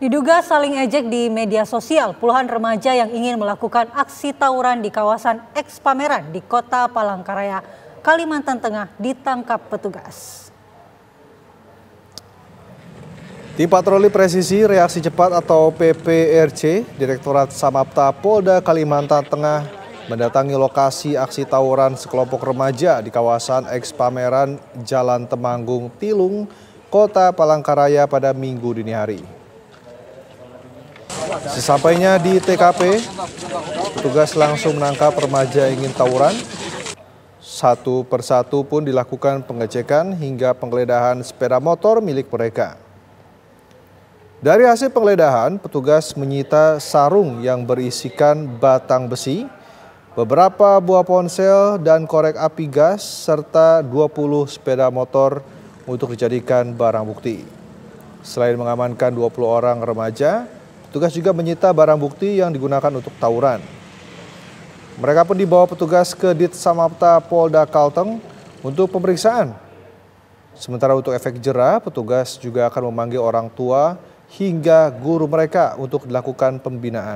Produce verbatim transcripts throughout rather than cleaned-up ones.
Diduga saling ejek di media sosial, puluhan remaja yang ingin melakukan aksi tawuran di kawasan eks Pameran di Kota Palangkaraya, Kalimantan Tengah ditangkap petugas. Tim Patroli Presisi Reaksi Cepat atau P P R C, Direktorat Samapta Polda Kalimantan Tengah mendatangi lokasi aksi tawuran sekelompok remaja di kawasan eks Pameran Jalan Temanggung, Tilung, Kota Palangkaraya pada Minggu dini hari. Sesampainya di T K P, petugas langsung menangkap remaja yang ingin tawuran. Satu persatu pun dilakukan pengecekan hingga penggeledahan sepeda motor milik mereka. Dari hasil penggeledahan, petugas menyita sarung yang berisikan batang besi, beberapa buah ponsel dan korek api gas, serta dua puluh sepeda motor untuk dijadikan barang bukti. Selain mengamankan dua puluh orang remaja, petugas juga menyita barang bukti yang digunakan untuk tawuran. Mereka pun dibawa petugas ke Dit Samapta Polda Kalteng untuk pemeriksaan. Sementara untuk efek jera, petugas juga akan memanggil orang tua hingga guru mereka untuk dilakukan pembinaan.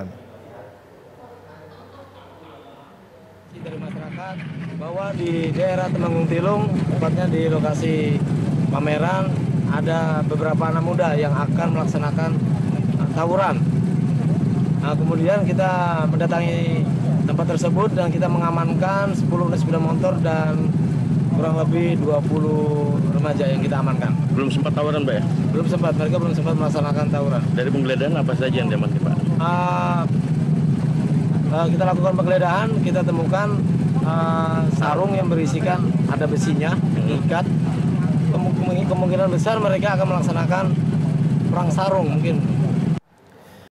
Dari masyarakat bahwa di daerah Temanggung Tilung, tepatnya di lokasi pameran, ada beberapa anak muda yang akan melaksanakan tawuran. Nah, kemudian kita mendatangi tempat tersebut dan kita mengamankan sepuluh unit sepeda motor dan kurang lebih dua puluh remaja yang kita amankan. Belum sempat tawuran, Pak ya? Belum sempat, mereka belum sempat melaksanakan tawuran. Dari penggeledahan apa saja yang diamankan, Pak? Uh, uh, kita lakukan penggeledahan, kita temukan uh, sarung yang berisikan ada besinya, ikat. Kemungkinan besar mereka akan melaksanakan perang sarung mungkin.